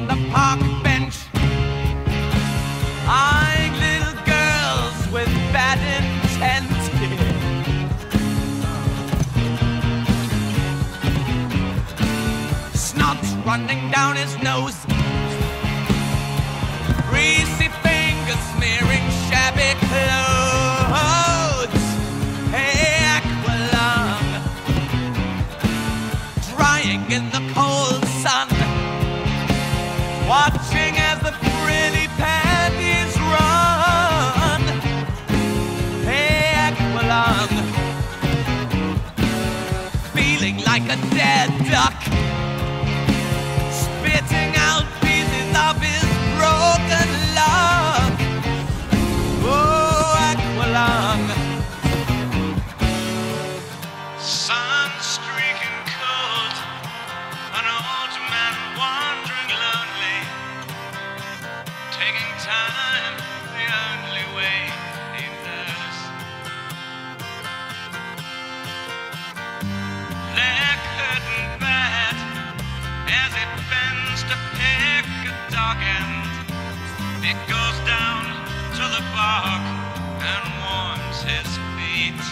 the park bench, eyeing little girls with bad intent. Snot running down his nose, greasy fingers smearing shabby clothes. Hey, Aqualung, drying in the cold sun, watching as the pretty panties run. Hey, Aqualung, feeling like a dead duck, spitting out pieces of his broken luck. Oh, Aqualung, sun streaking cold, an old man wandering lonely, taking time the only way he knows. Leg hurting bad as it bends to pick a dog end. It goes down to the bark and warms his feet.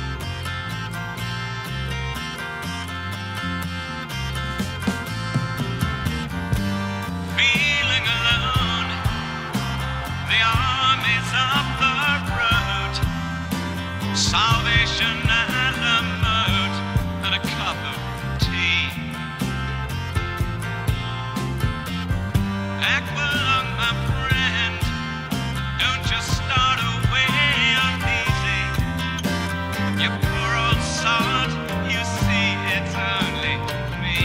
Feeling alone, the armies of the road, salvation and a moat and a cup of tea. Aqualung, my friend, don't just start away uneasy. You poor old sod, you see it's only me.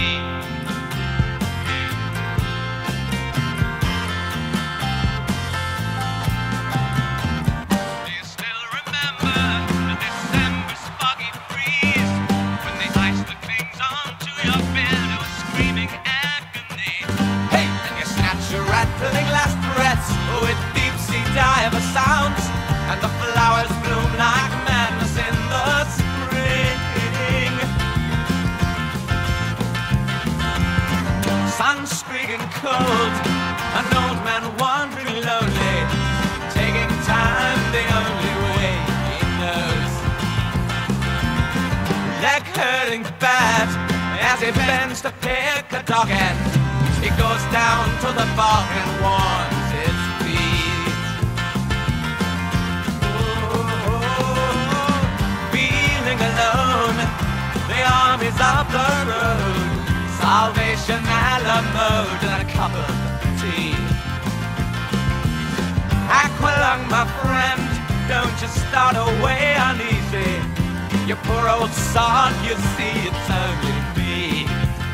Do you still remember the December's foggy breeze, when the ice that clings onto your beard was screaming agony? Hey, and you snatch your rattling last breaths with deep sea diver sounds, and the flowers bloom like madness in the spring. Sun streaking cold, an old man wandering lonely, taking time the only way he knows. Leg hurting bad as he bends to pick a dog end. He goes down to the bark and warms his feet. Oh, feeling alone, the armies of the road, salvation a la mode and a cup of tea. Aqualung, my friend, don't just start away uneasy. You poor old sod, you see it's only me.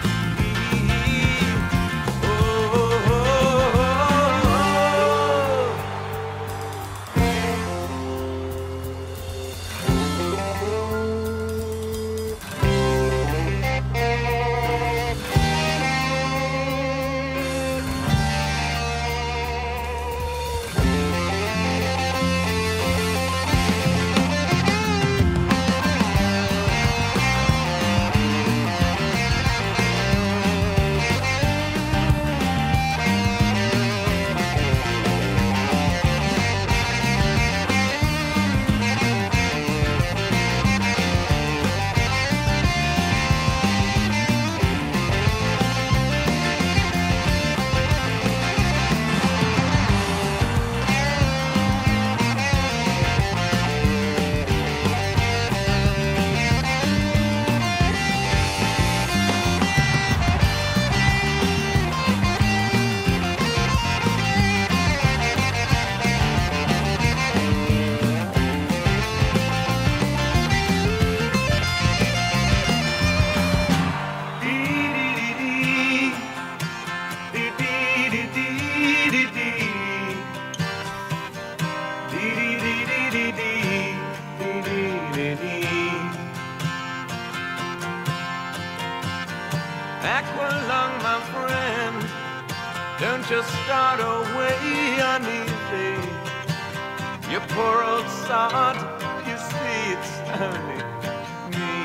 Aqualung, my friend, don't just start away uneasy. You poor old sod, you see it's only me.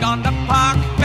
on the park.